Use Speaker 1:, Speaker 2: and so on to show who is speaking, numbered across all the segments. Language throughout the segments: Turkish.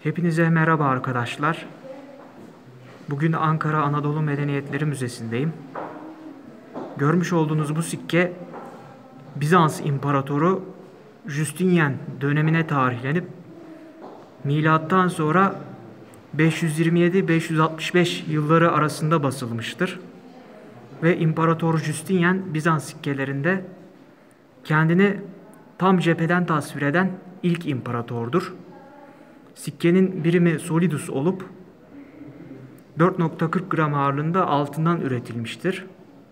Speaker 1: Hepinize merhaba arkadaşlar. Bugün Ankara Anadolu Medeniyetleri Müzesi'ndeyim. Görmüş olduğunuz bu sikke Bizans İmparatoru Justinian dönemine tarihlenip milattan sonra 527-565 yılları arasında basılmıştır. Ve İmparator Justinian Bizans sikkelerinde kendini tam cepheden tasvir eden ilk imparatordur. Sikkenin birimi solidus olup 4,40 gram ağırlığında altından üretilmiştir.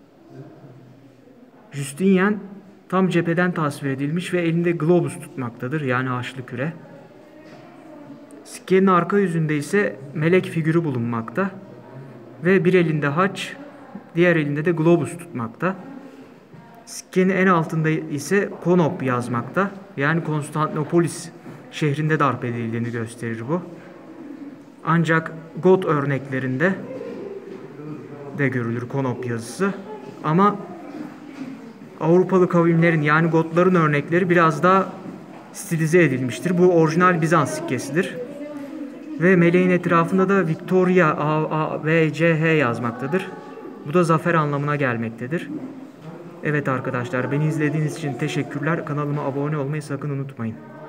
Speaker 1: Justinian tam cepheden tasvir edilmiş ve elinde globus tutmaktadır, yani haçlı küre. Sikkenin arka yüzünde ise melek figürü bulunmakta ve bir elinde haç, diğer elinde de globus tutmakta. Sikkenin en altında ise Konop yazmakta, yani Konstantinopolis şehrinde darp edildiğini gösterir bu. Ancak Got örneklerinde de görülür Konop yazısı. Ama Avrupalı kavimlerin, yani Gotların örnekleri biraz daha stilize edilmiştir. Bu orijinal Bizans sikkesidir. Ve meleğin etrafında da Victoria AVCH yazmaktadır. Bu da zafer anlamına gelmektedir. Evet arkadaşlar, beni izlediğiniz için teşekkürler. Kanalıma abone olmayı sakın unutmayın.